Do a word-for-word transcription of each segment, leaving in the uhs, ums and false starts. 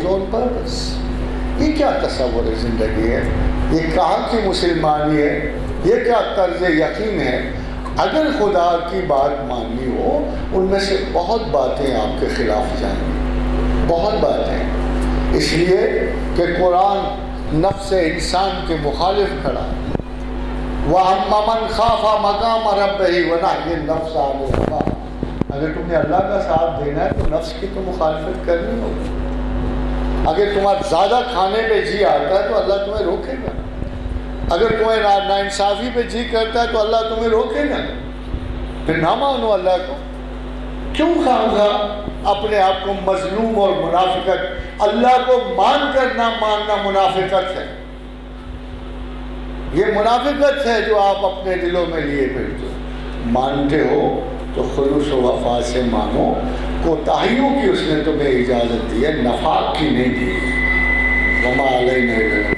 own purpose. یہ کیا تصور زندگی ہے؟ یہ کہاں کی مسلمانی ہے؟ یہ کیا طرز یقین ہے؟ اگر خدا کی بات ماننی ہو ان میں سے بہت باتیں آپ کے خلاف جائیں گی، بہت باتیں، اس لیے کہ قرآن نفس انسان کے مخالف کھڑا۔ وَأَمَّا مَنْ خَافَ مَقَامَ رَبِّهِ وَنَهَى النَّفْسَ عَنِ الْهَوَىٰ، اگر تم نے اللہ کا ساتھ دینا ہے تو نفس کی تو مخالفت کرنی ہوگی۔ اگر تمہارا زیادہ کھانے پہ جی آتا ہے تو اللہ تمہیں روکے گا، اگر تمہیں ناانصافی پہ جی کرتا ہے تو اللہ تمہیں روکے گا، پھر نہ مانو اللہ کو۔ کیوں خواہاں اپنے آپ کو مظلوم اور منافقت؟ اللہ کو مان کر نہ ماننا منافقت ہے، یہ منافقت ہے جو آپ اپنے دلوں میں لیے پھرتے ہو۔ مانتے ہو تو خلوص و وفا سے مانو، کوتاہیوں کی اس نے تمہیں اجازت دی ہے، نفاق کی نہیں دی۔ وما علینا الا البلاغ۔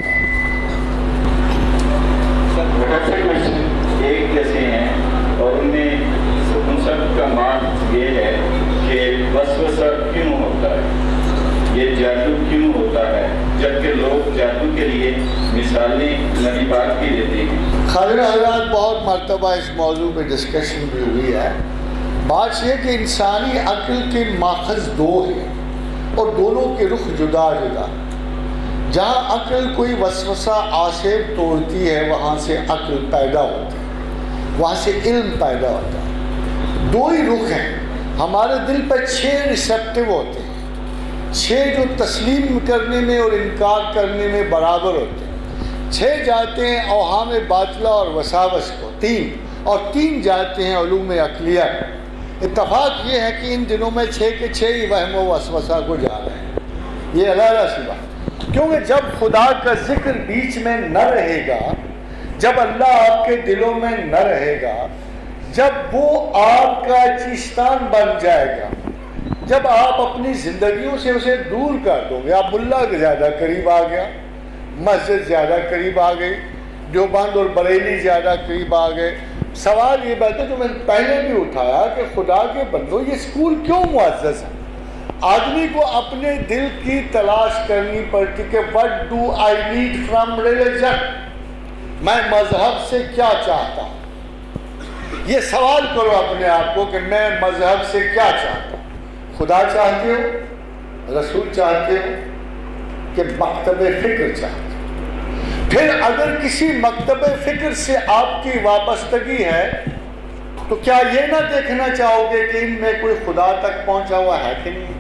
بہت سے کوشچن ایک جیسے ہیں اور ان میں ان سب کا مان یہ ہے کہ وسوسہ کیوں ہوتا ہے، یہ جادو کیوں ہوتا ہے، جبکہ لوگ جادو کے لیے مثالیں نبی پاک کی دیتے ہیں۔ خاطر حضرات بہت مرتبہ اس موضوع پہ ڈسکشن بھی ہوئی ہے۔ بات یہ کہ انسانی عقل کے ماخذ دو ہیں اور دونوں کے رخ جدا جدا۔ جہاں عقل کوئی وسوسہ آسیب توڑتی ہے وہاں سے عقل پیدا ہوتی ہے، وہاں سے علم پیدا ہوتا ہے۔ دو ہی رخ ہیں، ہمارے دل پر چھ ریسیپٹیو ہوتے ہیں، چھ جو تسلیم کرنے میں اور انکار کرنے میں برابر ہوتے ہیں۔ چھ جاتے ہیں اوہام باطلہ اور وساوس کو، تین، اور تین جاتے ہیں علوم عقلیہ۔ اتفاق یہ ہے کہ ان دنوں میں چھ کے چھ ہی وہم و وسوسہ کو جا رہے ہیں، یہ علیحدہ سی بات۔ کیونکہ جب خدا کا ذکر بیچ میں نہ رہے گا، جب اللہ آپ کے دلوں میں نہ رہے گا، جب وہ آپ کا چیستان بن جائے گا، جب آپ اپنی زندگیوں سے اسے دور کر دو گے، آپ ملا کے زیادہ قریب آ گیا، مسجد زیادہ قریب آ گئی، دیوبند اور بریلی زیادہ قریب آ گئے۔ سوال یہ بات ہے جو میں نے پہلے بھی اٹھایا کہ خدا کے بندو یہ اسکول کیوں معزز ہے؟ آدمی کو اپنے دل کی تلاش کرنی پڑتی کہ what do I need from religion، میں مذہب سے کیا چاہتا ہوں۔ یہ سوال کرو اپنے آپ کو کہ میں مذہب سے کیا چاہتا ہوں۔ خدا چاہتے ہو، رسول چاہتے ہو کہ مکتب فکر چاہتے ہو؟ پھر اگر کسی مکتب فکر سے آپ کی وابستگی ہے تو کیا یہ نہ دیکھنا چاہو گے کہ ان میں کوئی خدا تک پہنچا ہوا ہے کہ نہیں؟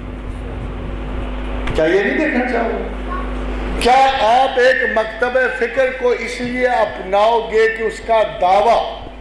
کیا یہ نہیں دیکھنا چاہو گے؟ کیا آپ ایک مکتب فکر کو اس لیے اپناؤ گے کہ اس کا دعویٰ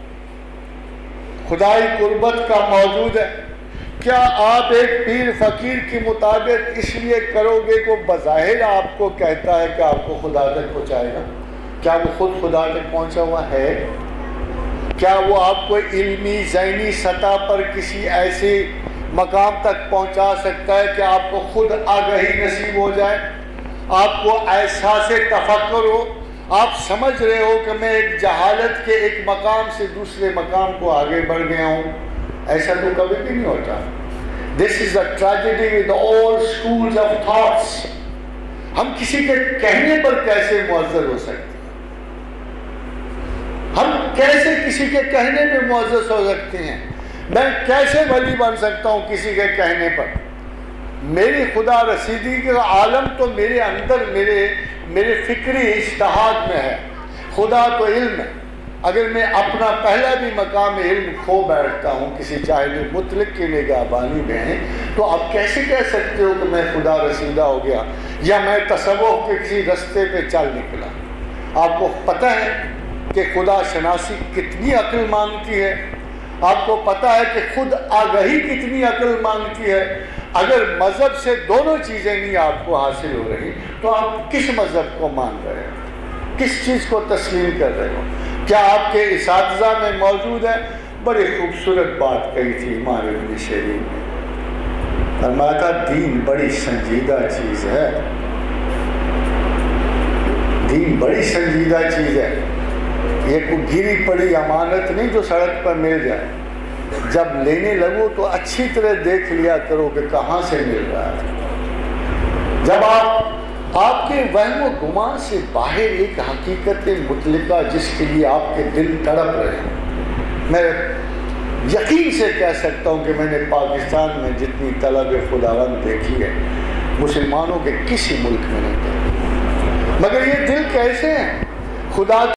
خدائی قربت کا موجود ہے؟ کیا آپ ایک پیر فقیر کی مطابق اس لیے کرو گے کہ بظاہر آپ کو کہتا ہے کہ آپ کو خدا تک پہنچائے گا؟ کیا وہ خود خدا تک پہنچا ہوا ہے؟ کیا وہ آپ کو علمی ذہنی سطح پر کسی ایسے مقام تک پہنچا سکتا ہے کہ آپ کو خود آگہی نصیب ہو جائے، آپ کو احساس تفکر ہو، آپ سمجھ رہے ہو کہ میں ایک جہالت کے ایک مقام سے دوسرے مقام کو آگے بڑھ گیا ہوں؟ ایسا تو کبھی بھی نہیں ہوتا۔ This is a tragedy with all schools of thoughts۔ ہم کسی کے کہنے پر کیسے معزز ہو سکتے ہیں؟ ہم کیسے کسی کے کہنے پہ معزز ہو سکتے ہیں؟ میں کیسے ولی بن سکتا ہوں کسی کے کہنے پر؟ میری خدا رسیدگی کا عالم تو میرے اندر میرے میرے فکری اجتہاد میں ہے، خدا تو علم ہے۔ اگر میں اپنا پہلا بھی مقام علم کھو بیٹھتا ہوں کسی چاہے مطلق کی نگہبانی میں، تو آپ کیسے کہہ سکتے ہو کہ میں خدا رسیدہ ہو گیا یا میں تصوف کے کسی رستے پہ چل نکلا؟ آپ کو پتہ ہے کہ خدا شناسی کتنی عقل مانگتی ہے، آپ کو پتہ ہے کہ خود آگہی کتنی عقل مانگتی ہے۔ اگر مذہب سے دونوں چیزیں نہیں آپ کو حاصل ہو رہی تو آپ کس مذہب کو مان رہے ہو؟ کس چیز کو تسلیم کر رہے ہو؟ کیا آپ کے اساتذہ میں موجود ہے؟ بڑی خوبصورت بات کہی تھی امام ابن سیرین نے، فرمایا تھا دین بڑی سنجیدہ چیز ہے، دین بڑی سنجیدہ چیز ہے، یہ کوئی گری پڑی امانت نہیں جو سڑک پر مل جائے، جب لینے لگو تو اچھی طرح دیکھ لیا کرو کہ کہاں سے مل رہا ہے۔ جب آپ آپ کے وہم و گمان سے باہر ایک حقیقت مطلقہ جس کے لیے آپ کے دل تڑپ رہے ہیں. میں یقین سے کہہ سکتا ہوں کہ میں نے پاکستان میں جتنی طلب خداوند دیکھی ہے مسلمانوں کے کسی ملک میں نہیں دیکھی. مگر یہ دل کیسے ہیں؟ خدا